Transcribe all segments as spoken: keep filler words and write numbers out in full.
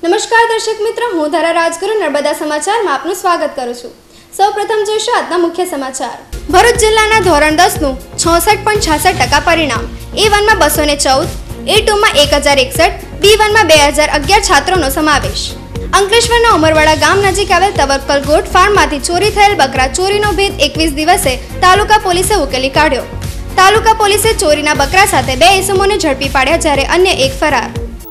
નમસ્કાર દર્શક મિત્રો, હું ધારા રાજગુરુ નર્મદા સમાચારમાં આપનું સ્વાગત કરું છું। સૌપ્રથમ જોઈશું આજના મુખ્ય સમાચાર। ભરૂચ જિલ્લાના ધોરણ દસ નું છોસઠ પોઈન્ટ છાસઠ ટકા પરિણામ। એ વન માં બસો ને ચૌદ, એ ટુ માં એક હજાર એકસઠ, બી વન માં બે હજાર અગિયાર છાત્રોનો સમાવેશ। અંકલેશ્વરના ઉમરવાડા ગામ નજીક આવેલ તવક્કલ ગોટ ફાર્મમાંથી ચોરી થયેલ બકરા ચોરીનો ભેદ એકવીસ દિવસે તાલુકા પોલીસે ઉકેલી કાઢ્યો। તાલુકા પોલીસે ચોરીના બકરા સાથે બે ઇસમોને ઝડપી પાડ્યા, જ્યારે અન્ય એક ફરાર।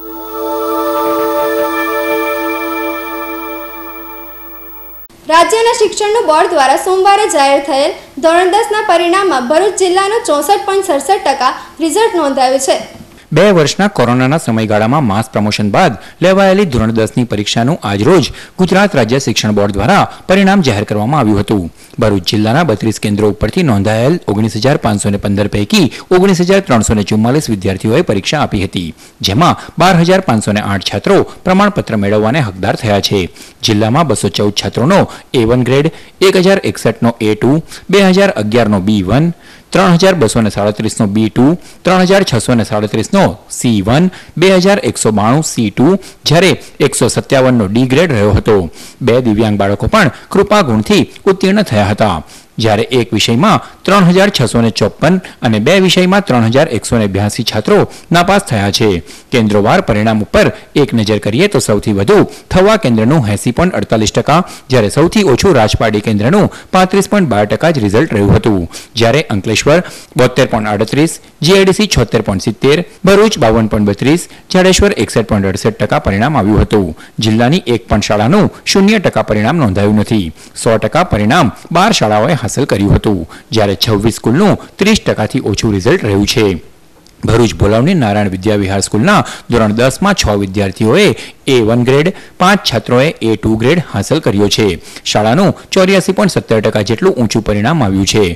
રાજ્યના શિક્ષણ બોર્ડ દ્વારા સોમવારે જાહેર થયેલ ધોરણ દસ ના પરિણામમાં ભરૂચ જિલ્લાનું ચોસઠ પોઈન્ટ સડસઠ ટકા રિઝલ્ટ નોંધાયું છે। બે વર્ષના કોરોનાના સમયગાળામાં માસ પ્રમોશન બાદ લેવાયેલી ધોરણ દસ ની પરીક્ષાનું આજરોજ ગુજરાત રાજ્ય શિક્ષણ બોર્ડ દ્વારા પરિણામ જાહેર કરવામાં આવ્યું હતું। ભરૂચ જિલ્લાના બત્રીસ કેન્દ્રો ઉપરથી નોંધાયેલ ઓગણીસ હજાર પાંચસો ને પંદર પૈકી ઓગણીસ હજાર ત્રણસો ને ચુમ્માલીસ વિદ્યાર્થીઓએ પરીક્ષા આપી હતી, જેમાં બાર હજાર પાંચસો ને આઠ છાત્રો પ્રમાણપત્ર મેળવવાને હકદાર થયા છે। જિલ્લામાં બસો ચૌદ છાત્રોનો એ વન ગ્રેડ, એક હજાર એકસઠ નો એ ટુ, બે હજાર અગિયાર નો બી વન, ત્રણ હજાર બસો ને સાડત્રીસ નો બી ટુ, ત્રણ હજાર છસો ને સાડત્રીસ નો સી વન, બે હજાર એકસો બાણું સી ટુ, જ્યારે એકસો સત્યાવન નો ડી ગ્રેડ રહ્યો હતો। બે દિવ્યાંગ બાળકો પણ કૃપા ગુણથી ઉત્તીર્ણ થયા હતા, જ્યારે એક વિષયમાં ત્રણ હજાર છસો ને ચોપન અને બે વિષયમાં ત્રણ હજાર એકસો ને બ્યાસી છાત્રો નાપાસ થયા છે। કેન્દ્રોવાર પરિણામ ઉપર એક નજર કરીએ તો સૌથી વધુ થવા કેન્દ્રનું એંસી પોઈન્ટ અડતાલીસ ટકા, જ્યારે સૌથી ઓછું રાજપાડી કેન્દ્રનું પાંત્રીસ પોઈન્ટ બાર ટકા જ રિઝલ્ટ રહ્યું હતું, જ્યારે અંકલેશ્વર બોતેર પોઈન્ટ આડત્રીસ, જીઆઈડીસી છોતેર પોઈન્ટ સિત્તેર, ભરૂચ બાવન પોઈન્ટ બત્રીસ, જાડેશ્વર એકસઠ પોઈન્ટ અડસઠ ટકા પરિણામ આવ્યું હતું। જિલ્લાની એક પણ શાળાનું શૂન્ય ટકા પરિણામ નોંધાયું નથી। સો ટકા પરિણામ બાર શાળાઓએ હાંસલ કર્યું હતું, જ્યારે છવ્વીસ સ્કૂલનું ત્રીસ ટકાથી ઓછું રિઝલ્ટ રહ્યું છે। ભરૂચ બોલાવની નારાયણ વિદ્યા વિહાર સ્કૂલના ધોરણ દસ માં છ વિદ્યાર્થીઓએ એ વન ગ્રેડ, પાંચ છાત્રોએ એ ટુ ગ્રેડ હાંસલ કર્યો છે। શાળાનું ચોર્યાસી પોઈન્ટ સત્તર ટકા જેટલું ઊંચું પરિણામ આવ્યું છે।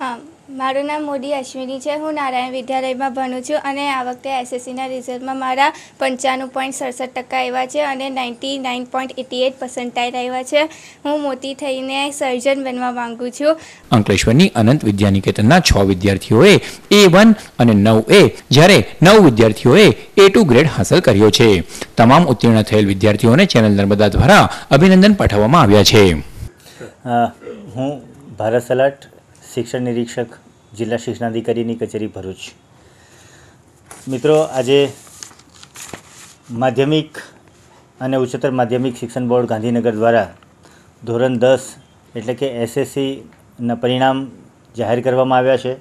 મારું નામ મોદી અશ્વિની છે। હું નારાયણ વિદ્યાલયમાં ભણું છું અને આ વખતે એસએસસીના રિઝલ્ટમાં મારા પંચાણું પોઈન્ટ સડસઠ ટકા આવ્યા છે અને ninety nine point eighty eight percentile આવ્યા છે। હું મોટી થઈને સર્જન બનવા માંગુ છું। અંકલેશ્વરની અનંત વિદ્યાનિકેતનના છ વિદ્યાર્થીઓએ એ વન અને નવ એ, જ્યારે નવ વિદ્યાર્થીઓએ એ ટુ ગ્રેડ હાંસલ કર્યો છે। તમામ ઉત્તીર્ણ થયેલ વિદ્યાર્થીઓને ચેનલ નર્મદા દ્વારા અભિનંદન પાઠવવામાં આવ્યા છે। હું ભારત સલાટ, શિક્ષણ નિરીક્ષક, જિલ્લા શિક્ષણાધિકારીની કચેરી ભરૂચ। મિત્રો, આજે માધ્યમિક અને ઉચ્ચતર માધ્યમિક શિક્ષણ બોર્ડ ગાંધીનગર દ્વારા ધોરણ દસ એટલે કે એસએસસીના પરિણામ જાહેર કરવામાં આવ્યા છે।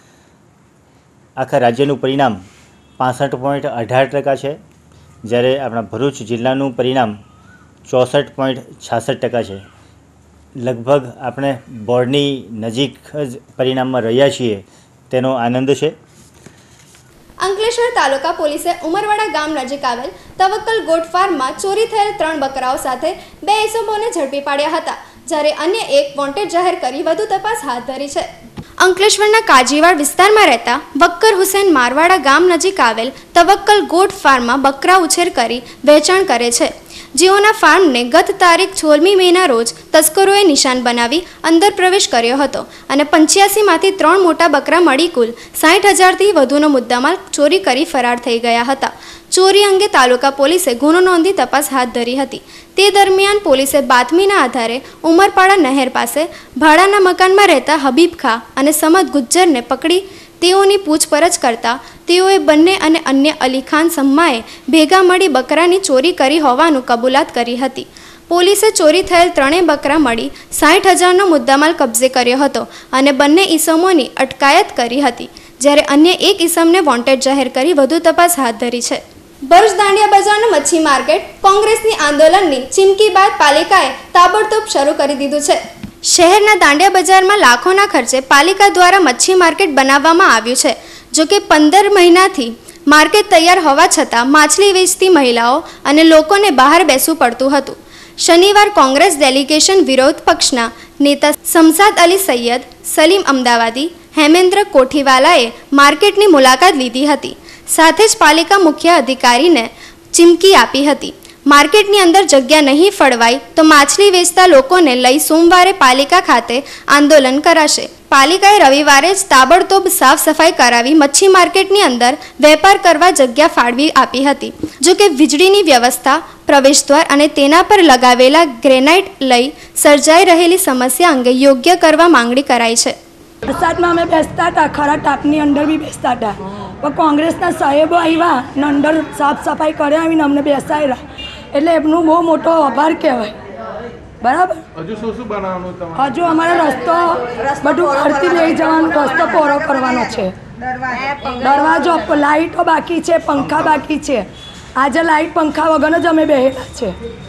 આખા રાજ્યનું પરિણામ પાસઠ પોઈન્ટ અઢાર ટકા છે, જ્યારે આપણા ભરૂચ જિલ્લાનું પરિણામ ચોસઠ પોઈન્ટ છાસઠ ટકા છે। લગભગ આપણે બોર્ડની નજીક જ પરિણામમાં રહ્યા છીએ, તેનો આનંદ છે। અંકલેશ્વર તાલુકા પોલીસે ઉમરવાડા ગામ નજીક આવેલ તવક્કલ ગોટ ફાર્મમાં ચોરી થયેલ ત્રણ બકરાઓ સાથે બે ઇસમોને ઝડપી પાડ્યા હતા, જ્યારે અન્ય એક વોન્ટેડ જાહેર કરી વધુ તપાસ હાથ ધરી છે। અંકલેશ્વરના કાજીવાડ વિસ્તારમાં રહેતા વક્કર હુસેન મારવાડા ગામ નજીક આવેલ તવક્કલ ગોટ ફાર્મમાં બકરા ઉછેર કરી વેચાણ કરે છે, જેઓના ફાર્મને ગત તારીખ સોળમી મેના રોજ તસ્કરોએ નિશાન બનાવી અંદર પ્રવેશ કર્યો હતો અને પંચ્યાસીમાંથી ત્રણ મોટા બકરા મળી કુલ સાઠ હજારથી વધુનો મુદ્દામાલ ચોરી કરી ફરાર થઈ ગયા હતા। ચોરી અંગે તાલુકા પોલીસે ગુનો નોંધી તપાસ હાથ ધરી હતી। તે દરમિયાન પોલીસે બાતમીના આધારે ઉમરપાડા નહેર પાસે ભાડાના મકાનમાં રહેતા હબીબ ખા અને સમદ ગુજ્જરને પકડી તેઓની પૂછપરછ કરતા તેઓએ બંને અને અન્ય અલી ખાન सम्माએ ભેગા મળી બકરાની ચોરી કરી હોવાનું કબૂલાત કરી હતી। પોલીસે ચોરી થયેલ ત્રણેય બકરા મળી સાઠ હજારનો મુદ્દામાલ કબજે કર્યો હતો અને બંને ઈસમોની અટકાયત કરી હતી, જ્યારે અન્ય એક ઈસમને વોન્ટેડ જાહેર કરી વધુ તપાસ હાથ ધરી છે। ભરૂચ દાંડિયા બજારનું મચ્છી માર્કેટ કોંગ્રેસની આંદોલનની ચીમકી બાદ પાલિકાએ તાબડતોબ શરૂ કરી દીધું છે। શહેરના દાંડિયા બજારમાં લાખોના ખર્ચે પાલિકા દ્વારા મચ્છી માર્કેટ બનાવવામાં આવ્યું છે। જો કે પંદર મહિનાથી માર્કેટ તૈયાર હોવા છતાં માછલી વેચતી મહિલાઓ અને લોકોને બહાર બેસવું પડતું હતું। શનિવાર કોંગ્રેસ ડેલિગેશન વિરોધ પક્ષના નેતા શમસાદ અલી સૈયદ, સલીમ અમદાવાદી, હેમેન્દ્ર કોઠીવાલાએ માર્કેટની મુલાકાત લીધી હતી, સાથે જ પાલિકા મુખ્ય અધિકારીને ચીમકી આપી હતી। માર્કેટની અંદર જગ્યા નહીં ફળવાય તો માછલી વેચતા લોકોને લઈ સોમવારે પાલિકા ખાતે આંદોલન કરાશે। પાલિકાએ રવિવારે જ તાબડતોબ સાફ સફાઈ કરાવી મચ્છી માર્કેટની અંદર વેપાર કરવા જગ્યા ફાળવી આપી હતી. જો કે વીજળીની વ્યવસ્થા, પ્રવેશદ્વાર અને તેના પર લગાવેલા ગ્રેનાઇટ લઈ સર્જાઈ રહેલી સમસ્યા અંગે યોગ્ય કરવા માંગણી કરાઈ છે. વરસાદમાં અમે બેસતા હતા, ખરા ટાપની અંદર બી બેસતા હતા, પણ કોંગ્રેસના સાહેબો આવ્યા ને અંદર સાફ સફાઈ કરી આવીને અમને બેસાડ્યા, એટલે એમનું બહુ મોટો આભાર કહેવાય. બરાબર. હજુ શું શું બનાવવાનું તમારે? હજુ અમારો રસ્તો બધું ફરતી લઈ જવાનો રસ્તો પહોળો કરવાનો છે. દરવાજો, લાઇટો બાકી છે, પંખા બાકી છે. આજે લાઇટ પંખા વગર જ અમે બેહેલા છે.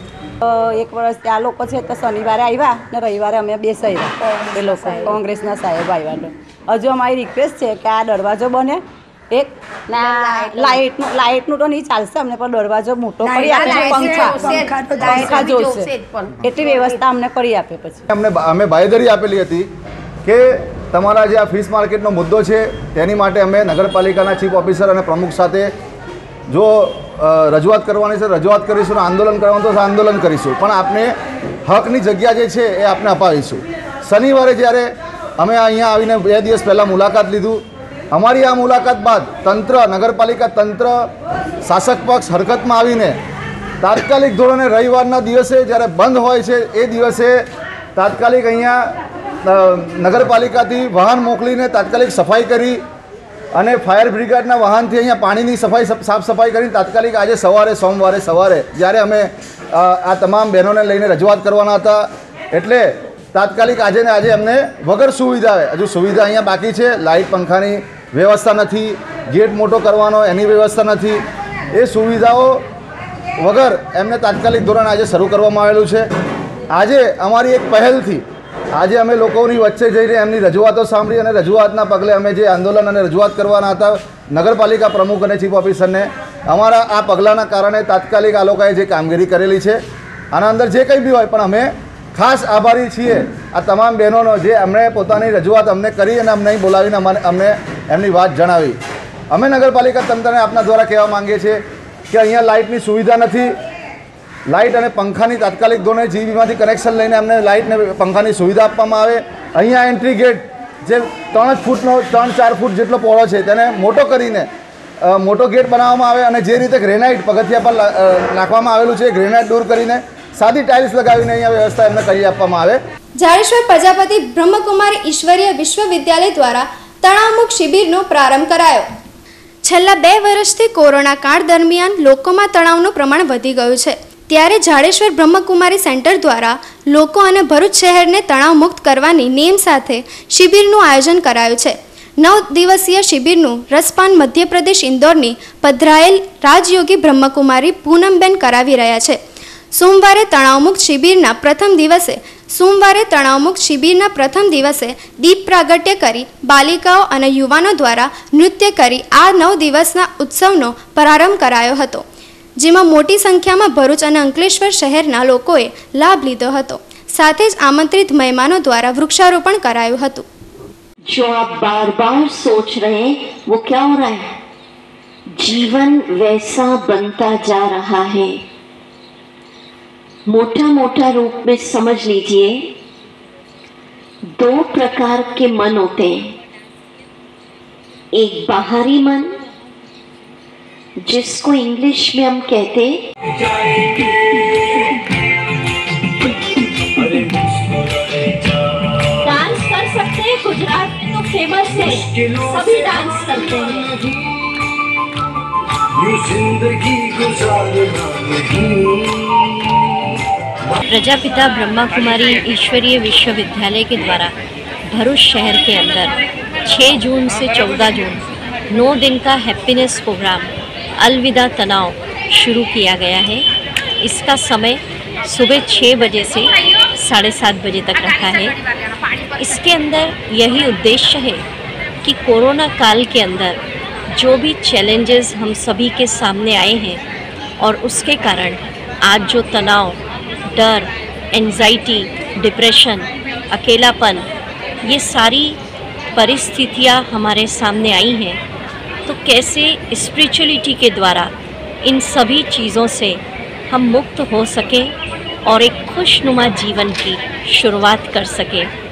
એક વર્ષ ત્યાં લોકો છે તો શનિવારે આવ્યા ને રવિવારે અમે બેસાડ્યા. એ લોકો કોંગ્રેસના સાહેબ આવ્યા. હજુ અમારી રિક્વેસ્ટ છે કે આ દરવાજો બને એક ના લાઇટનું લાઇટનું તો નહીં ચાલશે અમને, પણ દરવાજો મોટો કરી આપે, પંખા પંખા જોશે એટલી વ્યવસ્થા અમને કરી આપે. પછી અમને અમે બાંયધરી આપેલી હતી કે તમારા જે આ ફિશ માર્કેટનો મુદ્દો છે તેની માટે અમે નગરપાલિકાના ચીફ ઓફિસર અને પ્રમુખ સાથે જો રજૂઆત કરવાની છે રજૂઆત કરીશું, આંદોલન કરવાનું તો આંદોલન કરીશું, પણ આપને હકની જગ્યા જે છે એ આપને અપાવીશું. શનિવારે જ્યારે અમે અહીંયા આવીને બે દિવસ પહેલાં મુલાકાત લીધું, અમારી આ મુલાકાત બાદ તંત્ર, નગરપાલિકા તંત્ર, શાસક પક્ષ હરકતમાં આવીને તાત્કાલિક ધોરણે રવિવારના દિવસે જ્યારે બંધ હોય છે એ દિવસે તાત્કાલિક અહીંયા નગરપાલિકાથી વાહન મોકલીને તાત્કાલિક સફાઈ કરી અને ફાયર બ્રિગેડના વાહનથી અહીંયા પાણીની સફાઈ સાફ સફાઈ કરીને તાત્કાલિક આજે સવારે સોમવારે સવારે જ્યારે અમે આ તમામ બહેનોને લઈને રજૂઆત કરવાના હતા, એટલે તાત્કાલિક આજે ને આજે અમને વગર સુવિધાએ, હજુ સુવિધા અહીંયા બાકી છે, લાઇટ પંખાની વ્યવસ્થા નથી, ગેટ મોટો કરવાનો એની વ્યવસ્થા નથી, એ સુવિધાઓ વગર એમને તાત્કાલિક ધોરણે આજે શરૂ કરવામાં આવેલું છે. આજે અમારી એક પહેલથી આજે અમે લોકોની વચ્ચે જઈને એમની રજૂઆતો સાંભળી અને રજૂઆતના પગલે અમે જે આંદોલન અને રજૂઆત કરવાના હતા નગરપાલિકા પ્રમુખ અને ચીફ ઓફિસરને, અમારા આ પગલાંના કારણે તાત્કાલિક આ લોકોએ જે કામગીરી કરેલી છે આના અંદર જે કંઈ બી હોય, પણ અમે ખાસ આભારી છીએ આ તમામ બહેનોનો જે અમને પોતાની રજૂઆત અમને કરી અને અમને બોલાવીને અમને અમને એમની વાત જણાવી. અમે નગરપાલિકા તંત્રને આપના દ્વારા કહેવા માંગીએ છીએ કે અહીંયા લાઇટની સુવિધા નથી, લાઇટ અને પંખાની તાત્કાલિક ધોરણે જીબીમાંથી કનેક્શન લઈને અમને લાઇટ ને પંખાની સુવિધા આપવામાં આવે. અહીંયા એન્ટ્રી ગેટ જે ત્રણ જ ફૂટનો ત્રણ ચાર ફૂટ જેટલો પહોળો છે તેને મોટો કરીને મોટો ગેટ બનાવવામાં આવે અને જે રીતે ગ્રેનાઇટ પગથિયા પર નાખવામાં આવેલું છે ગ્રેનાઇટ દૂર કરીને સાદી ટાઇલ્સ લગાવીને અહીંયા વ્યવસ્થા એમને કરી આપવામાં આવે. જાડેશ્વર પ્રજાપતિ બ્રહ્મકુમારી ઈશ્વરીય વિશ્વવિદ્યાલય દ્વારા તણાવમુક્ત શિબિરનો પ્રારંભ કરાયો. છેલ્લા બે વર્ષથી કોરોના કાળ દરમિયાન લોકોમાં તણાવનું પ્રમાણ વધી ગયું છે, ત્યારે જાડેશ્વર બ્રહ્મકુમારી સેન્ટર દ્વારા લોકો અને ભરૂચ શહેરને તણાવ મુક્ત કરવાની નેમ સાથે શિબિરનું આયોજન કરાયું છે. નવ દિવસીય શિબિરનું રસપાન મધ્યપ્રદેશ ઇન્દોરની પધરાયેલ રાજયોગી બ્રહ્મકુમારી પૂનમબેન કરાવી રહ્યા છે. સોમવારે તણાવમુક્ત શિબિરના પ્રથમ દિવસે સોમવારે તણાવમુક્ત શિબિરના પ્રથમ દિવસે દીપ પ્રાગટ્ય કરી બાલિકાઓ અને યુવાનો દ્વારા નૃત્ય કરી આ નવ દિવસના ઉત્સવનો પ્રારંભ કરાયો હતો, જેમાં મોટી સંખ્યામાં ભરૂચ અને અંકલેશ્વર શહેરના લોકોએ લાભ લીધો હતો. સાથે જ આમંત્રિત મહેમાનો દ્વારા વૃક્ષારોપણ કરાયું હતું. जो आप बार बार सोच रहे हैं वो क्या हो रहा है, जीवन वैसा बनता जा रहा है. मोटा मोटा रूप में समझ लीजिए, दो प्रकार के मन होते हैं. एक बाहरी मन जिसको इंग्लिश में हम कहते डांस कर सकते हैं, गुजरात में तो फेमस है, सभी डांस करते हैं. प्रजापिता ब्रह्मा कुमारी ईश्वरीय विश्वविद्यालय के द्वारा भरूच शहर के अंदर छह जून से चौदह जून नौ दिन का हैप्पीनेस प्रोग्राम अलविदा तनाव शुरू किया गया है. इसका समय सुबह छः बजे से साढ़े सात बजे तक रखा है. इसके अंदर यही उद्देश्य है कि कोरोना काल के अंदर जो भी चैलेंजेस हम सभी के सामने आए हैं और उसके कारण आज जो तनाव, डर, एंजाइटी, डिप्रेशन, अकेलापन, ये सारी परिस्थितियाँ हमारे सामने आई हैं, तो कैसे स्पिरिचुअलिटी के द्वारा इन सभी चीज़ों से हम मुक्त हो सकें और एक खुशनुमा जीवन की शुरुआत कर सकें.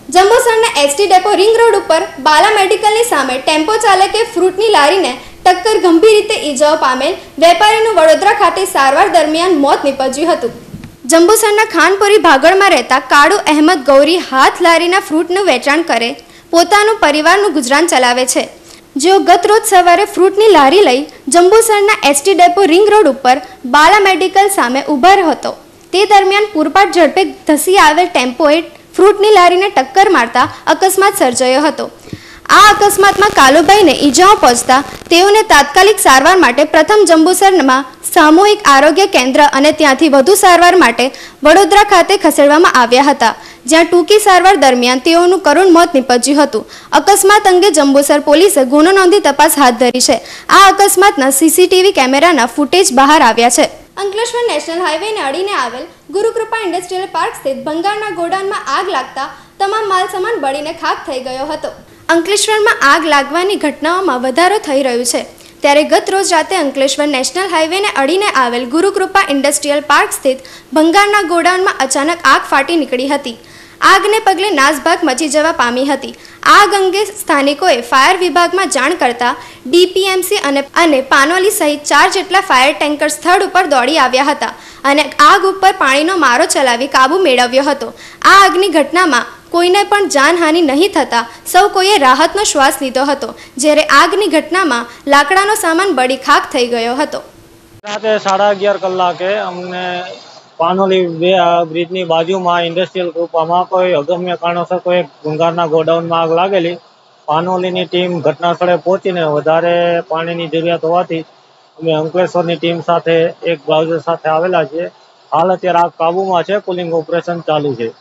જંબુસરના એસટી ડેપો રિંગ રોડ ઉપર બાલા મેડિકલની સામે ટેમ્પો ચાલકે ફ્રૂટની લારીને ટક્કર ગંભીર રીતે ઈજાઓ પામેલ વેપારીનું વડોદરા ખાતે સારવાર દરમિયાન મોત નીપજ્યું હતું. જંબુસરના ખાનપુરી ભાગળમાં રહેતા કાળુ અહેમદ ગૌરી હાથ લારીના ફ્રૂટનું વેચાણ કરે પોતાનું પરિવારનું ગુજરાન ચલાવે છે. જેઓ ગત રોજ સવારે ફ્રૂટની લારી લઈ જંબુસરના એસટી ડેપો રિંગ રોડ ઉપર બાલા મેડિકલ સામે ઊભા હતો. તે દરમિયાન પૂરપાટ ઝડપે ધસી આવેલ ટેમ્પોએ ફ્રૂટની લારીને ટક્કર મારતા અકસ્માત સર્જાયો હતો. આ અકસ્માતમાં કાલુભાઈને ઈજાઓ પહોંચતા તેઓને તાત્કાલિક સારવાર માટે પ્રથમ જંબુસરમાં સામૂહિક આરોગ્ય કેન્દ્ર અને ત્યાંથી વધુ સારવાર માટે વડોદરા ખાતે ખસેડવામાં આવ્યા હતા, જ્યાં ટૂંકી સારવાર દરમિયાન તેઓનું કરુણ મોત નીપજ્યું હતું. અકસ્માત અંગે જંબુસર પોલીસે ગુનો નોંધી તપાસ હાથ ધરી છે. આ અકસ્માતના સીસીટીવી કેમેરાના ફૂટેજ બહાર આવ્યા છે. અંકલેશ્વર નેશનલ હાઈવેને અડીને આવેલ ગુરુકૃપા ઇન્ડસ્ટ્રીયલ પાર્ક સ્થિત ભંગારના ગોડાઉનમાં આગ લાગતા તમામ માલસામાન બળીને ખાક થઈ ગયો હતો. અંકલેશ્વરમાં આગ લાગવાની ઘટનાઓમાં વધારો થઈ રહ્યો છે, ત્યારે ગત રોજ રાતે અંકલેશ્વર નેશનલ હાઈવેને અડીને આવેલ ગુરુકૃપા ઇન્ડસ્ટ્રીયલ પાર્ક સ્થિત ભંગારના ગોડાઉનમાં અચાનક આગ ફાટી નીકળી હતી. આગને પગલે નાસભાગ મચી જવા પામી હતી. આગ અંગે સ્થાનિકોએ ફાયર વિભાગમાં જાણ કરતા ડીપીએમસી અને અને પાનોલી સહિત ચાર જેટલા ફાયર ટેન્કર સ્થળ ઉપર દોડી આવ્યા હતા અને આગ ઉપર પાણીનો મારો ચલાવી કાબુ મેળવ્યો હતો. આ આગની ઘટનામાં કોઈને પણ જાનહાનિ નહીં થતા સૌ કોઈએ રાહતનો શ્વાસ લીધો હતો, જ્યારે આગની ઘટનામાં લાકડાનો સામાન બળી ખાક થઈ ગયો હતો. રાતે સાડા અગિયાર કલાકે અમને પાનોલી બ્રિજની બાજુમાં ઇન્ડસ્ટ્રીયલ ગ્રુપમાં કોઈ અગમ્ય કારણોસર કોઈ ભંગારના ગોડાઉનમાં આગ લાગેલી. પાનોલીની ટીમ ઘટના સ્થળે પહોંચીને વધારે પાણીની જરૂરિયાત હોવાથી અમે અંકલેશ્વરની ટીમ સાથે એક બ્રાઉઝર સાથે આવેલા છીએ. હાલ અત્યારે આગ કાબુમાં છે, કુલિંગ ઓપરેશન ચાલુ છે.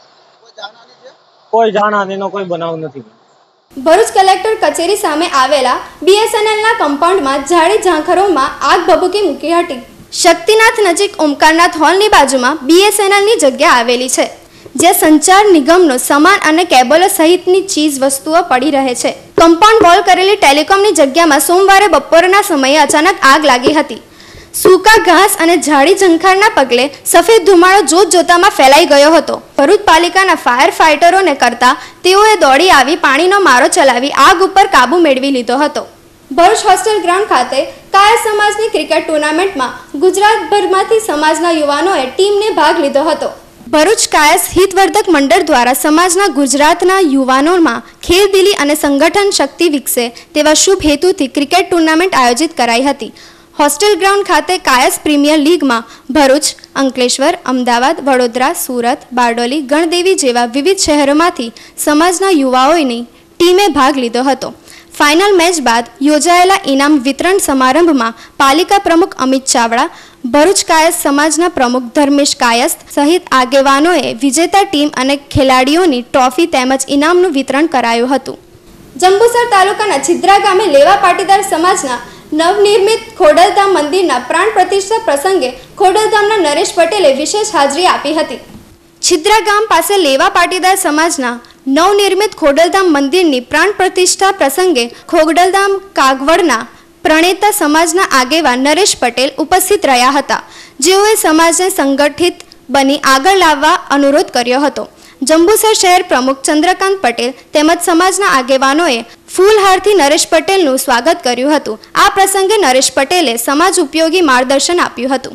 કોઈ જાનહાનિનો કોઈ બનાવ નથી. ભરૂચ કલેક્ટર કચેરી સામે આવેલા બીએસએનએલના કમ્પાઉન્ડમાં ઝાડી ઝાંખરોમાં આગ ભભૂકી મૂકી હતી. શક્તિનાથ નજીક ઓમકારનાથ હોલની બાજુમાં બીએસએનએલની જગ્યા આવેલી છે, જ્યાં સંચાર નિગમનો સામાન અને કેબલો સહિતની ચીજ વસ્તુઓ પડી રહે છે. કમ્પાઉન્ડ વોલ કરેલી ટેલિકોમની જગ્યામાં સોમવારે બપોરના સમયે અચાનક આગ લાગી હતી. સૂકા ઘાસ અને ઝાડી ઝંખારના પગલે સફેદ ધુમાડો જોત જોતામાં ફેલાઈ ગયો હતો. ભરૂચ પાલિકાના ફાયર ફાઇટરોને કરતા તેઓએ દોડી આવી પાણીનો મારો ચલાવી આગ ઉપર કાબુ મેળવી લીધો હતો. ભરૂચ હોસ્ટેલ ગ્રાઉન્ડ ખાતે કાયસ સમાજની ક્રિકેટ ટુર્નામેન્ટમાં ગુજરાતભરમાંથી સમાજના યુવાનોએ ટીમને ભાગ લીધો હતો. ભરૂચ કાયસ હિતવર્ધક મંડળ દ્વારા સમાજના ગુજરાતના યુવાનોમાં ખેલદિલી અને સંગઠન શક્તિ વિકસે તેવા શુભ હેતુથી ક્રિકેટ ટુર્નામેન્ટ આયોજિત કરાઈ હતી. હોસ્ટેલ ગ્રાઉન્ડ ખાતે કાયસ પ્રીમિયર લીગમાં ભરૂચ, અંકલેશ્વર, અમદાવાદ, વડોદરા, સુરત, બારડોલી, ગણદેવી જેવા વિવિધ શહેરોમાંથી સમાજના યુવાઓની ટીમે ભાગ લીધો હતો. ફાઇનલ મેચ બાદ યોજાયેલા ઇનામ વિતરણ સમારંભમાં પાલિકા પ્રમુખ અમિત ચાવડા, ભરૂચ કાયસ સમાજના પ્રમુખ ધર્મેશ કાયસ્થ સહિત આગેવાનોએ વિજેતા ટીમ અને ખેલાડીઓની ટ્રોફી તેમજ ઇનામનું વિતરણ કરાયું હતું. જંબુસર તાલુકાના છિદ્રા ગામે લેવા પાટીદાર સમાજના નવનિર્મિત ખોડલધામ મંદિરના પ્રાણ પ્રતિષ્ઠા પ્રસંગે ખોડલધામના નરેશ પટેલે વિશેષ હાજરી આપી હતી. છિદ્રા ગામ પાસે લેવા પાટીદાર સમાજના નવનિર્મિત ખોડલધામ મંદિરની પ્રાણ પ્રતિષ્ઠા પ્રસંગે ખોડલધામ કાગવડના પ્રણેતા સમાજના આગેવાન નરેશ પટેલ ઉપસ્થિત રહ્યા હતા, જેઓએ સમાજને સંગઠિત બની આગળ લાવવા અનુરોધ કર્યો હતો. જંબુસર શહેર પ્રમુખ ચંદ્રકાંત પટેલ તેમજ સમાજના આગેવાનોએ ફૂલહારથી નરેશ પટેલનું સ્વાગત કર્યું હતું. આ પ્રસંગે નરેશ પટેલે સમાજ ઉપયોગી માર્ગદર્શન આપ્યું હતું.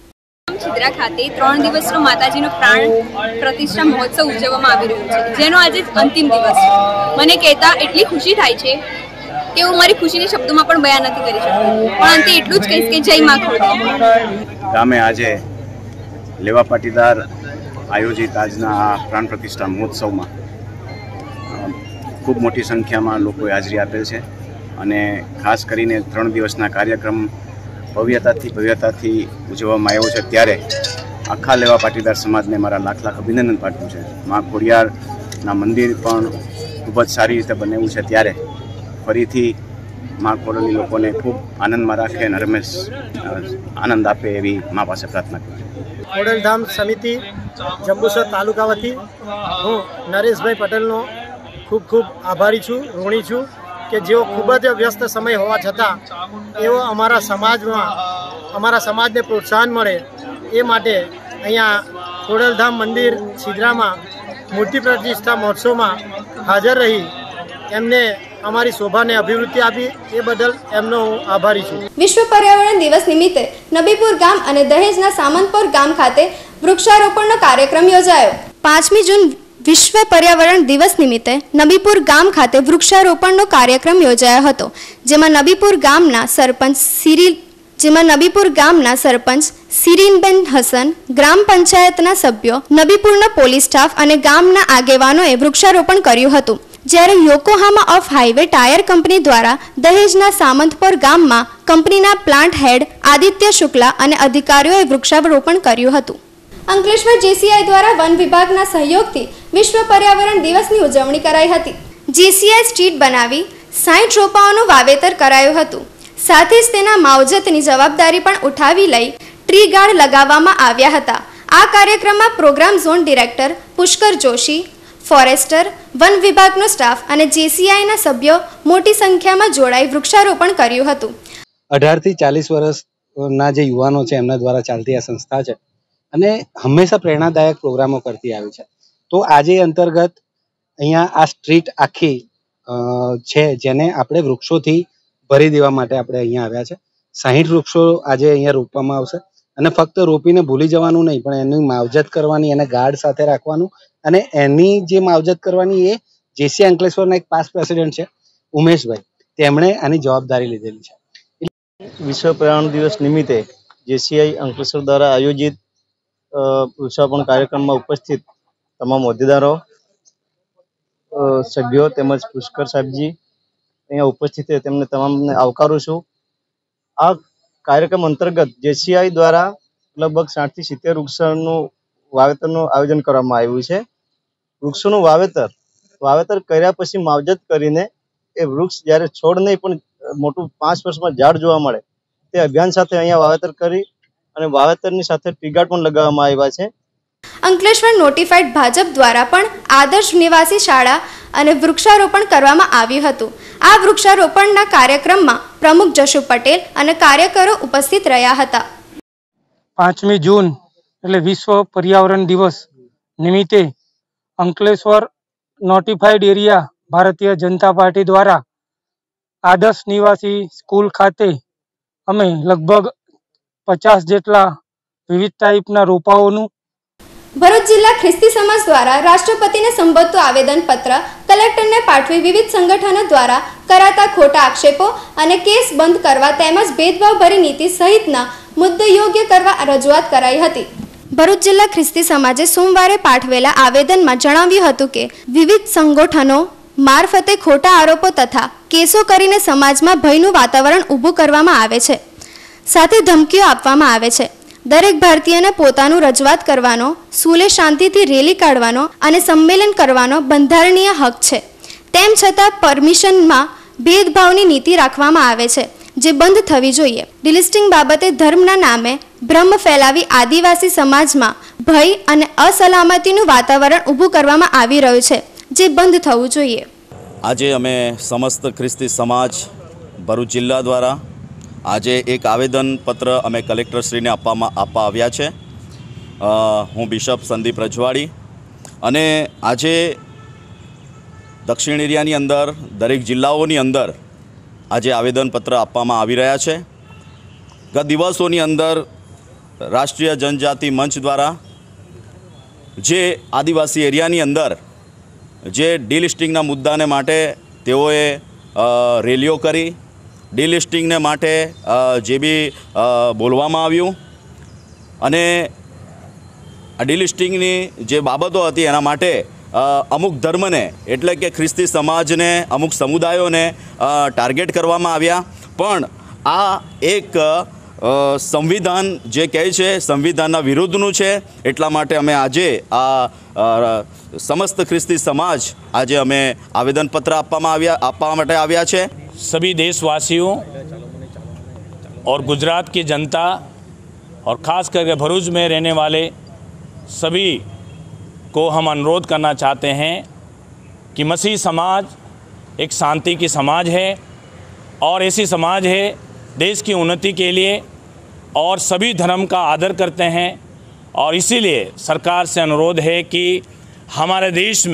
છિદ્રા ખાતે ત્રણ દિવસનો માતાજીનો પ્રાણ પ્રતિષ્ઠા મહોત્સવ ઉજવવામાં આવી રહ્યો છે, જેનો આજે અંતિમ દિવસ છે. મને કહેતા એટલી ખુશી થાય છે કે હું મારી ખુશીને શબ્દોમાં પણ બયાન નથી કરી શકતી, પણ અંતે એટલું જ કહીશ કે જય મા ખોડલ. ગામે આજે લેવા પાટીદાર આયોજિત આજના આ પ્રાણ પ્રતિષ્ઠા મહોત્સવમાં ખૂબ મોટી સંખ્યામાં લોકોએ હાજરી આપેલ છે અને ખાસ કરીને ત્રણ દિવસના કાર્યક્રમ ભવ્યતાથી ભવ્યતાથી ઉજવવામાં આવ્યો છે. ત્યારે આખા લેવા પાટીદાર સમાજને મારા લાખ લાખ અભિનંદન પાઠવું છે. મા ખોડિયારના મંદિર પણ ખૂબ જ સારી રીતે બનાવ્યું છે. ત્યારે ફરીથી મા ખોડલની લોકોને ખૂબ આનંદમાં રાખે અને રમેશ આનંદ આપે એવી મા પાસે પ્રાર્થના કરું છું. ખોડલધામ સમિતિ જંબુસર તાલુકા વતી હું નરેશભાઈ પટેલનો ખૂબ ખૂબ આભારી છું, ઋણી છું કે જેઓ ખૂબ જ વ્યસ્ત સમય હોવા છતાં એઓ અમારા સમાજમાં અમારા સમાજને પ્રોત્સાહન મળે એ માટે અહીંયા ખોડલધામ મંદિર છિદ્રામાં મૂર્તિ પ્રતિષ્ઠા મહોત્સવમાં હાજર રહી એમને અમારી શોભાને અભિવૃદ્ધિ આપી એ બદલ એમનો હું આભારી છું. વિશ્વ પર્યાવરણ દિવસ નિમિત્તે નબીપુર ગામ અને દહેજના સામંતપુર ગામ ખાતે વૃક્ષારોપણનો કાર્યક્રમ યોજાયો. પાંચમી જૂન વિશ્વ પર્યાવરણ દિવસ નિમિત્તે નબીપુર ગામ ખાતે વૃક્ષારોપણનો કાર્યક્રમ યોજાયો હતો, જેમાં નબીપુર ગામના સરપંચ સિરી જેમાં નબીપુર ગામના સરપંચ સિરીનબેન હસન, ગ્રામ પંચાયતના સભ્યો, નબીપુરના પોલીસ સ્ટાફ અને ગામના આગેવાનોએ વૃક્ષારોપણ કર્યું હતું. જ્યારે Yokohama off highway tyre company દ્વારા દહેજના સામંતપુર ગામમાં કંપનીના પ્લાન્ટ હેડ આદિત્ય શુક્લા અને અધિકારીઓએ વૃક્ષારોપણ કર્યું હતું. અંકલેશ્વર જેસીઆઈ દ્વારા વન વિભાગના સહયોગથી વિશ્વ પર્યાવરણ દિવસની ઉજવણી કરાઈ હતી. જેસીઆઈ સ્ટ્રીટ બનાવી સાઠ રોપાઓનું વાવેતર કરાયું હતું. સાથે જ તેના માવજતની જવાબદારી પણ ઉઠાવી લઈ ટ્રી ગાર્ડ લગાવવામાં આવ્યા હતા. આ કાર્યક્રમમાં programme zone director Pushkar Joshi, forester, વન વિભાગનો સ્ટાફ અને જેસીઆઈના સભ્યો મોટી સંખ્યામાં જોડાઈ વૃક્ષારોપણ કર્યું હતું. અઢારથી ચાલીસ વર્ષના જે યુવાનો છે એમના દ્વારા ચાલતી આ સંસ્થા છે અને હંમેશા પ્રેરણાદાયક પ્રોગ્રામો કરતી આવી છે. તો આજે અંતર્ગત અહીંયા આ સ્ટ્રીટ આખી છે જેને આપણે વૃક્ષોથી ભરી દેવા માટે આપણે અહીંયા આવ્યા છે. સાહીઠ વૃક્ષો આજે અહીંયા રોપવામાં આવશે અને ફક્ત રોપીને ભૂલી જવાનું નહીં, પણ એની માવજત કરવાની, એને ગાર્ડ સાથે રાખવાનું અને એની જે માવજત કરવાની એ જેસી અંકલેશ્વરના એક પાસ પ્રેસિડેન્ટ છે ઉમેશભાઈ, તેમણે આની જવાબદારી લીધેલી છે. વિશ્વ પર્યાવરણ દિવસ નિમિત્તે જેસીઆઈ અંકલેશ્વર દ્વારા આયોજિત વૃક્ષારોપણ કાર્યક્રમમાં ઉપસ્થિત તમામ હોદ્દેદારો, સભ્યો તેમજ પુષ્કર સાહેબજી અહીંયા ઉપસ્થિત છે તેમને તમામને આવકારું છું. આ કાર્યક્રમ અંતર્ગત જેસીઆઈ દ્વારા લગભગ સાઠ થી સિત્તેર વૃક્ષોનું વાવેતરનું આયોજન કરવામાં આવ્યું છે. વૃક્ષોનું વાવેતર વાવેતર કર્યા પછી માવજત કરીને એ વૃક્ષ જ્યારે છોડ નહીં પણ મોટું પાંચ વર્ષમાં ઝાડ જોવા મળે તે અભિયાન સાથે અહીંયા વાવેતર કરી અને વાવેતરની સાથે ટ્રી ગાર્ડ પણ લગાવવામાં આવ્યા છે. અંકલેશ્વર નોટિફાઈડ ભાજપ દ્વારા પણ આદર્શ નિવાસી શાળા અને વૃક્ષારોપણ કરવામાં આવ્યું હતું. આ વૃક્ષારોપણના કાર્યક્રમમાં પ્રમુખ જશુ પટેલ અને કાર્યકરો ઉપસ્થિત રહ્યા હતા. પાંચમી જૂન એટલે વિશ્વ પર્યાવરણ દિવસ નિમિત્તે Ankleshwar notified area Bharatiya Janata party દ્વારા આદર્શ નિવાસી સ્કૂલ ખાતે અમે લગભગ પચાસ જેટલા વિવિધ ટાઈપના રોપાઓનું ભરૂચ જિલ્લા ખ્રિસ્તી સમાજ દ્વારા રાષ્ટ્રપતિને સંબોધતું આવેદનપત્ર કલેક્ટરને પાઠવી વિવિધ સંગઠનો દ્વારા કરાતા ખોટા આક્ષેપો અને કેસ બંધ કરવા તેમજ ભેદભાવભરી નીતિ સહિતના મુદ્દે યોગ્ય કરવા રજૂઆત કરાઈ હતી. ભરૂચ જિલ્લા ખ્રિસ્તી સમાજે સોમવારે પાઠવેલા આવેદનમાં જણાવ્યું હતું કે વિવિધ સંગઠનો મારફતે ખોટા આરોપો તથા કેસો કરીને સમાજમાં ભયનું વાતાવરણ ઊભું કરવામાં આવે છે, સાથે ધમકીઓ આપવામાં આવે છે. દરેક ભારતીયને પોતાનું રજૂઆત કરવાનો, સુલે શાંતિથી રેલી કાઢવાનો અને સંમેલન કરવાનો બંધારણીય હક છે. તેમ છતાં પરમિશનમાં ભેદભાવની નીતિ રાખવામાં આવે છે, જે બંધ થવી જોઈએ. ડિલિસ્ટિંગ બાબતે ધર્મના નામે ભ્રમ ફેલાવી આદિવાસી સમાજમાં ભય અને અસલામતીનું વાતાવરણ ઊભું કરવામાં આવી રહ્યું છે, જે બંધ થવું જોઈએ. આજે અમે સમસ્ત ખ્રિસ્તી સમાજ ભરૂચ જિલ્લા દ્વારા આજે એક આવેદનપત્ર અમે કલેક્ટરશ્રીને આપવામાં આપવા આવ્યા છે. હું બિશપ સંદીપ રજવાડી અને આજે દક્ષિણ એરિયાની અંદર દરેક જિલ્લાઓની અંદર આજે આવેદનપત્ર આપવામાં આવી રહ્યા છે. ગત દિવસોની અંદર રાષ્ટ્રીય જનજાતિ મંચ દ્વારા જે આદિવાસી એરિયાની અંદર જે ડિલિસ્ટિંગના મુદ્દાને માટે તેઓએ રેલીઓ કરી, ડિલિસ્ટિંગને માટે જે બી બોલવામાં આવ્યું અને આ ડિલિસ્ટિંગની જે બાબતો હતી એના માટે અમુક ધર્મને એટલે કે ખ્રિસ્તી સમાજને, અમુક સમુદાયોને ટાર્ગેટ કરવામાં આવ્યા. પણ આ એક સંવિધાન જે કહે છે સંવિધાનના વિરુદ્ધનું છે. એટલા માટે અમે આજે આ समस्त ख्रिस्ती समाज आज हमें आवेदन पत्र आपवा आव्या छे। सभी देशवासियों और गुजरात की जनता और ख़ास करके भरूच में रहने वाले सभी को हम अनुरोध करना चाहते हैं कि मसीह समाज एक शांति की समाज है और ऐसी समाज है देश की उन्नति के लिए और सभी धर्म का आदर करते हैं। और इसीलिए सरकार से अनुरोध है कि हमारे देश में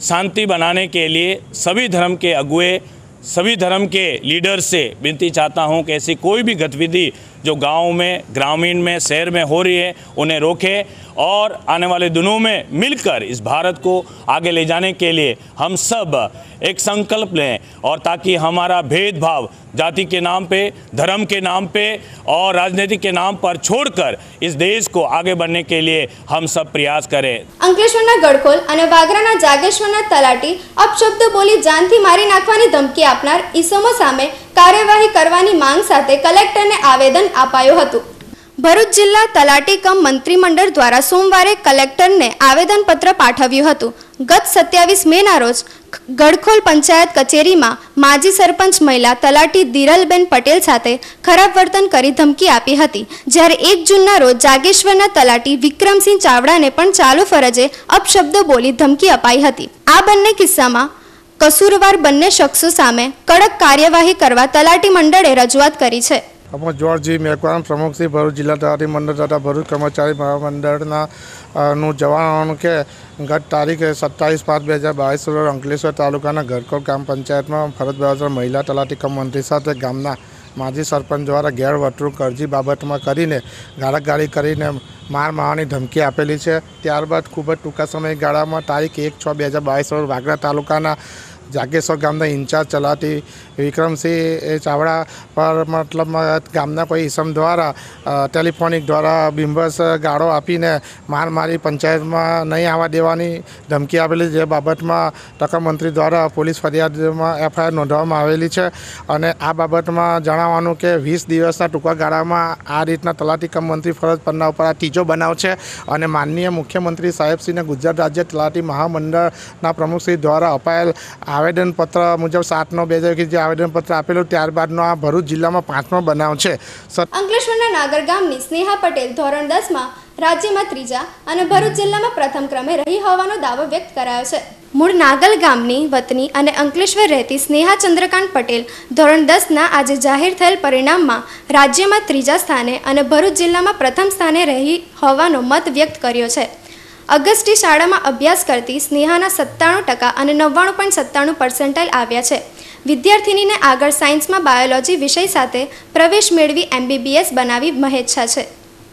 शांति बनाने के लिए सभी धर्म के अगुए, सभी धर्म के लीडर से विनती चाहता हूं कि ऐसी कोई भी गतिविधि जो गांव में, ग्रामीण में, शहर में हो रही है उन्हें रोके और आने वाले दिनों में मिलकर इस भारत को आगे ले जाने के लिए हम सब एक संकल्प लें, और ताकि हमारा भेदभाव जाति के नाम पे, धर्म के नाम पे और राजनीति के नाम पर छोड़कर इस देश को आगे बढ़ने के लिए हम सब प्रयास करें। અંકલેશ્વરના ગડખોલ અને વાગરાના જાગેશ્વરના તલાટી અપશબ્દ બોલી જાનથી મારી નાખવાની ધમકી આપનાર ઈસમો સામે કાર્યવાહી કરવાની માંગ સાથે કલેક્ટરને આવેદન અપાયું હતું। ભરૂચ જિલ્લા તલાટી કમ મંત્રીમંડળ દ્વારા સોમવારે કલેક્ટરને આવેદનપત્ર પાઠવ્યું હતું। ગત સત્યાવીસ મેના રોજ ગડખોલ પંચાયત કચેરીમાં માજી સરપંચ મહિલા તલાટી દિરલબેન પટેલ સાથે ખરાબ વર્તન કરી ધમકી આપી હતી, જ્યારે એક જૂનના રોજ જાગેશ્વરના તલાટી વિક્રમસિંહ ચાવડાને પણ ચાલુ ફરજે અપશબ્દ બોલી ધમકી અપાઈ હતી। આ બંને કિસ્સામાં કસૂરવાર બંને શખ્સો સામે કડક કાર્યવાહી કરવા તલાટી મંડળે રજૂઆત કરી છે। આપણે જોર્જી મેકવાન પ્રમુખ શ્રી ભરૂચ જિલ્લા તલાટી મંડળ તથા ભરૂચ કર્મચારી મહામંડળના નું જણાવવાનું કે ગત તારીખે સત્તાવીસ પાંચ બે હજાર બાવીસ રોજ અંકલેશ્વર તાલુકાના ગડકોલ ગ્રામ પંચાયતમાં ફરજ બજાવતા મહિલા તલાટી કમ મંત્રી સાથે ગામના માજી સરપંચ દ્વારા ગેરવર્તણૂક અરજી બાબતમાં કરીને ગાળાગાળી કરીને માર મારવાની ધમકી આપેલી છે। ત્યારબાદ ખૂબ જ ટૂંકા સમયગાળામાં તારીખ એક છ બે હજાર બાવીસ રોજ વાગરા તાલુકાના જાગેશ્વર ગામના ઇન્ચાર્જ તલાટી વિક્રમસિંહ ચાવડા પર મતલબ ગામના કોઈ ઈસમ દ્વારા ટેલિફોનિક દ્વારા બિંબસ ગાળો આપીને માર મારી પંચાયતમાં નહીં આવવા દેવાની ધમકી આપેલી, જે બાબતમાં ટકા મંત્રી દ્વારા પોલીસ ફરિયાદમાં એફઆઈઆર નોંધવામાં આવેલી છે। અને આ બાબતમાં જણાવવાનું કે વીસ દિવસના ટૂંકા ગાળામાં આ રીતના તલાટી કમ મંત્રી ફરજ પરના ઉપર આ ત્રીજો બનાવ છે। અને માનનીય મુખ્યમંત્રી સાહેબશ્રીને ગુજરાત રાજ્ય તલાટી મહામંડળના પ્રમુખશ્રી દ્વારા અપાયેલ આવેદનપત્ર મુજબ સાત નવ બે હજાર જે આવેદનપત્ર આપેલું ત્યારબાદનો આ ભરૂચ જિલ્લામાં પાંચમો બનાવ છે। અંકલેશ્વરના નાગર ગામની સ્નેહા પટેલ ધોરણ દસમાં રાજ્યમાં ત્રીજા અને ભરૂચ જિલ્લામાં પ્રથમ ક્રમે રહી હોવાનો દાવો વ્યક્ત કરાયો છે। મૂળ નાગલ ગામની વતની અને અંકલેશ્વર રહેતી સ્નેહા ચંદ્રકાંત પટેલ ધોરણ દસના આજે જાહેર થયેલ પરિણામમાં રાજ્યમાં ત્રીજા સ્થાને અને ભરૂચ જિલ્લામાં પ્રથમ સ્થાને રહી હોવાનો મત વ્યક્ત કર્યો છે। અગસ્ટી શાળામાં અભ્યાસ કરતી સ્નેહાના સત્તાણું ટકા અને નવ્વાણું પોઈન્ટ સત્તાણું પર્સન્ટાઇલ આવ્યા છે। વિદ્યાર્થીનીને આગળ સાયન્સમાં બાયોલોજી વિષય સાથે પ્રવેશ મેળવી એમબીબીએસ બનાવી મહેચ્છા છે।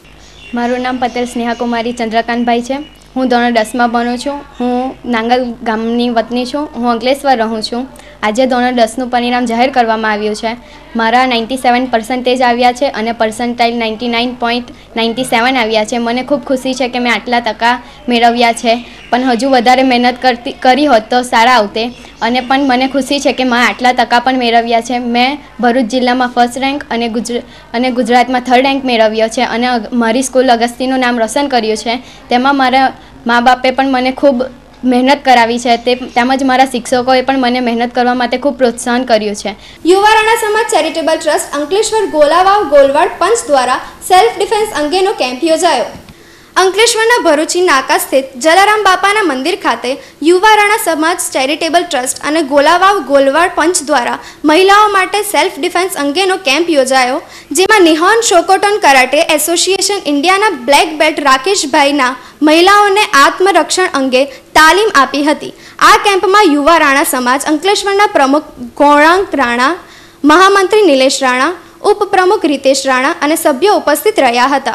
મારું નામ પટેલ સ્નેહા કુમારી ચંદ્રકાંતભાઈ છે। હું ધોરણ દસમાં ભણું છું। હું નાંગલ ગામની વતની છું। હું અંકલેશ્વર રહું છું। આજે ધોરણ દસનું પરિણામ જાહેર કરવામાં આવ્યું છે। મારા નાઇન્ટી સેવન પર્સન્ટેજ આવ્યા છે અને percentile ninety nine point ninety seven આવ્યા છે। મને ખૂબ ખુશી છે કે મેં આટલા ટકા મેળવ્યા છે, પણ હજુ વધારે મહેનત કરતી કરી હોત તો સારા આવતે। અને પણ મને ખુશી છે કે મેં આટલા ટકા પણ મેળવ્યા છે। મેં ભરૂચ જિલ્લામાં ફર્સ્ટ રેન્ક અને ગુજરાત અને ગુજરાતમાં થર્ડ રેન્ક મેળવ્યો છે અને મારી સ્કૂલ અગસ્તીનું નામ રોશન કર્યું છે। તેમાં મારા મા બાપે પણ મને ખૂબ મહેનત કરાવી છે, તે તેમજ મારા શિક્ષકોએ પણ મને મહેનત કરવા માટે ખૂબ પ્રોત્સાહન કર્યું છે। યુવા રાણા સમાજ ચેરિટેબલ ટ્રસ્ટ અંકલેશ્વર ગોલાવાવ ગોલવાડ પંચ દ્વારા સેલ્ફ ડિફેન્સ અંગેનો કેમ્પ યોજાયો। અંકલેશ્વરના ભરૂચી નાકા સ્થિત જલારામ બાપાના મંદિર ખાતે યુવા રાણા સમાજ ચેરિટેબલ ટ્રસ્ટ અને ગોલાવાવ ગોલવાડ પંચ દ્વારા મહિલાઓ માટે સેલ્ફ ડિફેન્સ અંગેનો કેમ્પ યોજાયો, જેમાં નિહોન શોકોટન કરાટે એસોસિએશન ઇન્ડિયાના બ્લેક બેલ્ટ રાકેશભાઈના મહિલાઓને આત્મરક્ષણ અંગે તાલીમ આપી હતી। આ કેમ્પમાં યુવા રાણા સમાજ અંકલેશ્વરના પ્રમુખ ગૌરાંગ રાણા, મહામંત્રી નિલેશ રાણા, ઉપપ્રમુખ રીતેશ રાણા અને સભ્યો ઉપસ્થિત રહ્યા હતા।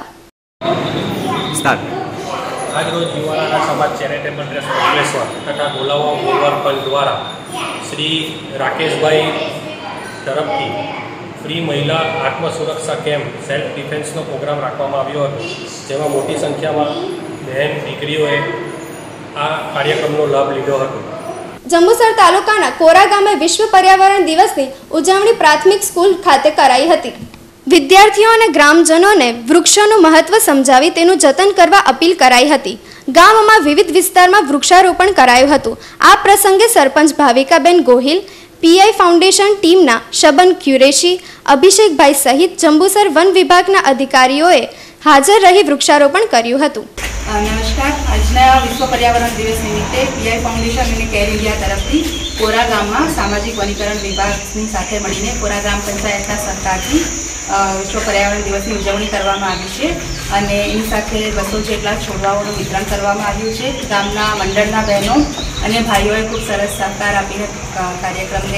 આજરોજ યુવા રાણા સમાજ ચેરિટેબલ ટ્રસ્ટ અંકલેશ્વર તથા ગોલાવાવ ગોલવાડ પંચ દ્વારા શ્રી રાકેશભાઈ તરફથી ફ્રી મહિલા આત્મસુરક્ષા કેમ્પ સેલ્ફ ડિફેન્સનો પ્રોગ્રામ રાખવામાં આવ્યો હતો, જેમાં મોટી સંખ્યામાં બહેન દીકરીઓએ આ કાર્યક્રમનો લાભ લીધો હતો। જંબુસર તાલુકાના કોરા ગામે વિશ્વ પર્યાવરણ દિવસની ઉજવણી પ્રાથમિક સ્કૂલ ખાતે કરાઈ હતી। વિદ્યાર્થીઓ અને ગ્રામજનોને વૃક્ષોનું મહત્વ સમજાવી તેનું જતન કરવા અપીલ કરાઈ હતી। ગામમાં વિવિધ વિસ્તારમાં વૃક્ષારોપણ કરાયું હતું। આ પ્રસંગે સરપંચ ભાવિકાબેન ગોહિલ, પીઆઈ ફાઉન્ડેશન ટીમના શબન ક્યુરેશી, અભિષેકભાઈ સહિત જંબુસર વન વિભાગના અધિકારીઓએ હાજર રહી વૃક્ષારોપણ કર્યું હતું। નમસ્કાર, આજના વિશ્વ પર્યાવરણ દિવસ નિમિત્તે પીઆઈ ફાઉન્ડેશન અને કેર ઇન્ડિયા તરફથી કોરા ગામમાં સામાજિક વનીકરણ વિભાગની સાથે મળીને કોરા ગ્રામ પંચાયતના સહકારથી વિશ્વ પર્યાવરણ દિવસની ઉજવણી કરવામાં આવી છે અને એની સાથે બસો જેટલા છોડવાઓનું વિતરણ કરવામાં આવ્યું છે। ગામના મંડળના બહેનો અને ભાઈઓએ ખૂબ સરસ સહકાર આપીને કાર્યક્રમને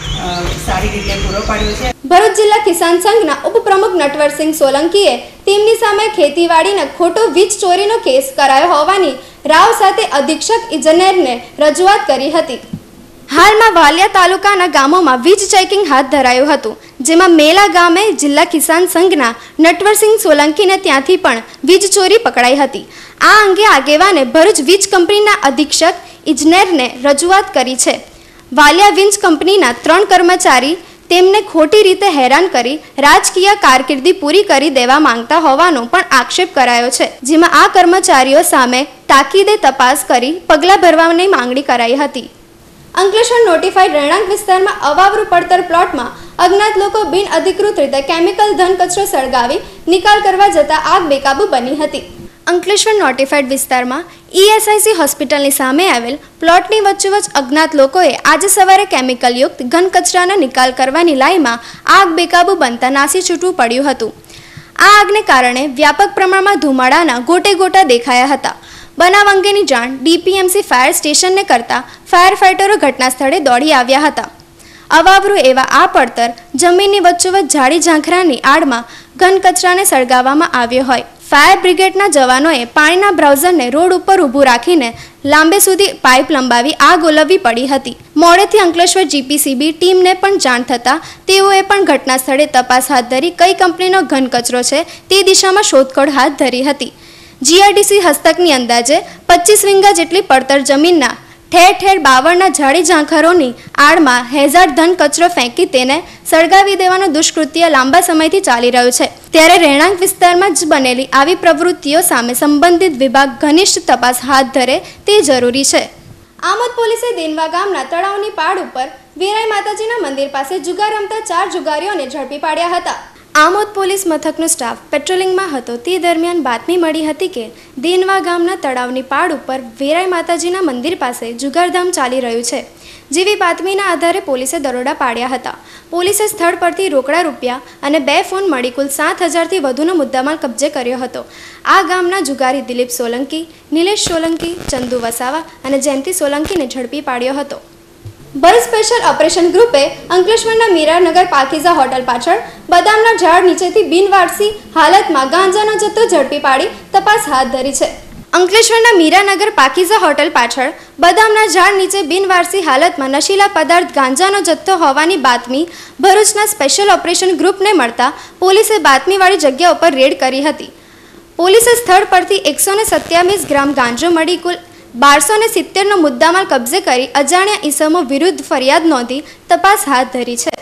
સારી રીતે પૂરો પાડ્યો છે. ભરૂચ જિલ્લા કિસાન સંઘના ઉપપ્રમુખ નટવરસિંહ સોલંકીએ તેમની સામે ખેતીવાડીના ખોટો વીજ ચોરીનો કેસ કરાયો હોવાની રાવ સાથે અધિક્ષક ઇજનેરને રજૂઆત કરી હતી. હાલમાં વાલિયા તાલુકાના ગામોમાં વીજ ચેકિંગ હાથ ધરાયું હતું, જેમાં મેલા ગામે જિલ્લા કિસાન સંઘના નટવરસિંહ સોલંકીને ત્યાંથી પણ વીજ ચોરી પકડાઈ હતી. આ અંગે આગેવાને ભરૂચ વીજ કંપનીના અધિક્ષક ઇજનેરને રજૂઆત કરી છે. વાલિયા વીજ કંપનીના ત્રણ કર્મચારી તેમને ખોટી રીતે હેરાન કરી રાજકીય કારકિર્દી પૂરી કરી દેવા માંગતા હોવાનો પણ આક્ષેપ કરાયો છે, જેમાં આ કર્મચારીઓ સામે તાકીદે તપાસ કરી પગલાં ભરવાની માંગણી કરાઈ હતી. અંકલેશ્વર નોટિફાઈડ રહેણાંક વિસ્તારમાં અવાવરૂ પડતર પ્લોટમાં અજ્ઞાત લોકો બિન અધિકૃત રીતે કેમિકલ ઘન કચરો સળગાવી નિકાલ કરવા જતા આગ બેકાબૂ બની હતી. અંકલેશ્વર નોટિફાઈડ વિસ્તારમાં ઈએસઆઈસી હોસ્પિટલની સામે આવેલ પ્લોટની વચ્ચોવચ અજ્ઞાત લોકોએ આજે સવારે કેમિકલયુક્ત ઘન કચરાનો નિકાલ કરવાની લાઈમાં આગ બેકાબૂ બનતા નાસી છૂટવું પડ્યું હતું. આ આગને કારણે વ્યાપક પ્રમાણમાં ધુમાડાના ગોટે ગોટા દેખાયા હતા. બનાવ અંગેની જાણ ડીપીએમસી ફાયર સ્ટેશનને કરતા ફાયર ફાઇટરો ઘટના સ્થળે દોડી આવ્યા હતા. અવાવરૂ એવા આ પડતર જમીનની વચ્ચોવચ ઝાડી ઝાંખરાની આડમાં ઘન કચરાને સળગાવવામાં આવ્યો હોય. ફાયર બ્રિગેડના જવાનોએ પાણીના બ્રાઉઝરને રોડ ઉપર ઊભું રાખીને લાંબે સુધી પાઇપ લંબાવી આગ ઓલવવી પડી હતી. મોડેથી અંકલેશ્વર જીપીસીબી ટીમને પણ જાણ થતાં તેઓએ પણ ઘટના સ્થળે તપાસ હાથ ધરી કઈ કંપનીનો ઘન કચરો છે તે દિશામાં શોધખોળ હાથ ધરી હતી. જીઆરડીસી હસ્તકની અંદાજે પચીસ વીંગા જેટલી પડતર જમીનના ઠેર ઠેર બાવળના ઝાડી ઝાંખરોની આડમાં હેઝાર્ડ ધન કચરો ફેંકી તેને સળગાવી દેવાનું દુષ્કૃત્ય લાંબા સમયથી ચાલી રહ્યું છે. ત્યારે રહેણાંક વિસ્તારમાં જ બનેલી આવી પ્રવૃત્તિઓ સામે સંબંધિત વિભાગ ઘનિષ્ઠ તપાસ હાથ ધરે તે જરૂરી છે. આમોદ પોલીસે દેનવા ગામના તળાવની પાડ ઉપર વીરાઈ માતાજીના મંદિર પાસે જુગાર રમતા ચાર જુગારીઓને ઝડપી પાડ્યા હતા. આમોદ પોલીસ મથકનો સ્ટાફ પેટ્રોલિંગમાં હતો તે દરમિયાન બાતમી મળી હતી કે દેનવા ગામના તળાવની પાડ ઉપર વેરાઈ માતાજીના મંદિર પાસે જુગારધામ ચાલી રહ્યું છે. જેવી બાતમીના આધારે પોલીસે દરોડા પાડ્યા હતા. પોલીસે સ્થળ પરથી રોકડા રૂપિયા અને બે ફોન મળી કુલ સાત હજારથી વધુનો મુદ્દામાલ કબજે કર્યો હતો. આ ગામના જુગારી દિલીપ સોલંકી, નિલેશ સોલંકી, ચંદુ વસાવા અને જયંતિ સોલંકીને ઝડપી પાડ્યો હતો. ભરૂચ સ્પેશિયલ ઓપરેશન ગ્રુપે અંકલેશ્વરના મીરાનગર પાકીઝા હોટલ પાછળ બદામના ઝાડ નીચેથી બિનવારસી હાલતમાં ગાંજાનો જથ્થો ઝડપી પાડી તપાસ હાથ ધરી છે. અંકલેશ્વરના મીરાનગર પાકીઝા હોટલ પાછળ બદામના ઝાડ નીચે બિનવારસી હાલતમાં નશીલા પદાર્થ ગાંજાનો જથ્થો હોવાની બાતમી ભરૂચના સ્પેશિયલ ઓપરેશન ગ્રુપને મળતા પોલીસે બાતમીવાળી જગ્યા ઉપર રેડ કરી હતી. પોલીસે સ્થળ પરથી એકસો ને સત્યાવીસ ગ્રામ ગાંજો મળી કુલ બારસો ને સિત્તેરનો મુદ્દામાલ કબજે કરી અજાણ્યા ઈસમો વિરુદ્ધ ફરિયાદ નોંધી તપાસ હાથ ધરી છે.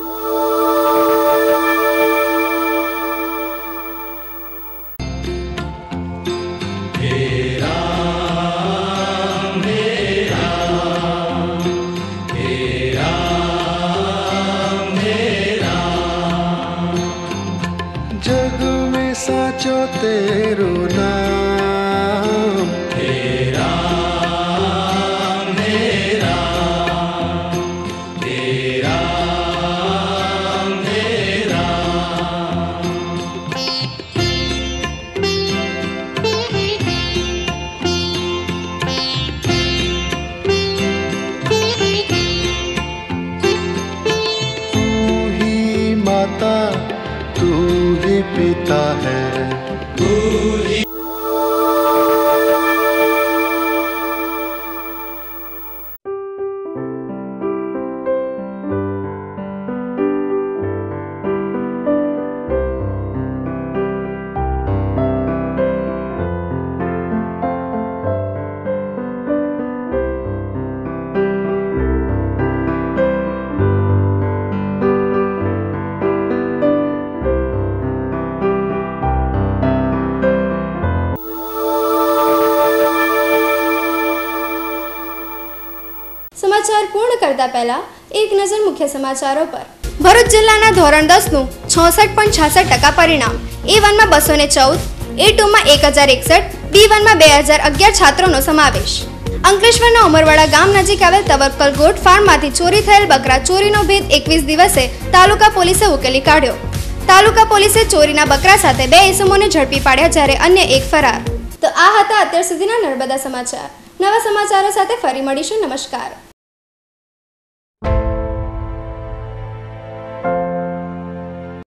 जग में साचो तेरो नाम पिता है तू ही સમાચાર પૂર્ણ કરતા પહેલા એક નજર મુખ્ય સમાચારો પર. ભરૂચ જિલ્લાના ધોરણ દસનું છોસઠ પોઈન્ટ છાસઠ ટકા પરિણામ. એ વનમાં બસો ને ચૌદ, એ ટુમાં એક હજાર એકસઠ, બી વનમાં બે હજાર અગિયાર છાત્રોનો સમાવેશ. અંકલેશ્વરના ઉમરવાડા ગામ નજીક આવેલ તવક્કલ ગોટ ફાર્મમાંથી ચોરી થયેલ બકરા ચોરીનો ભેદ એકવીસ દિવસે તાલુકા પોલીસે ઉકેલી કાઢ્યો. તાલુકા પોલીસે ચોરીના બકરા સાથે બે ઇસમોને ઝડપી પાડ્યા જ્યારે અન્ય એક ફરાર. તો આ હતા અત્યાર સુધીના નર્મદા સમાચાર. નવા સમાચારો સાથે ફરી મળીશું. નમસ્કાર.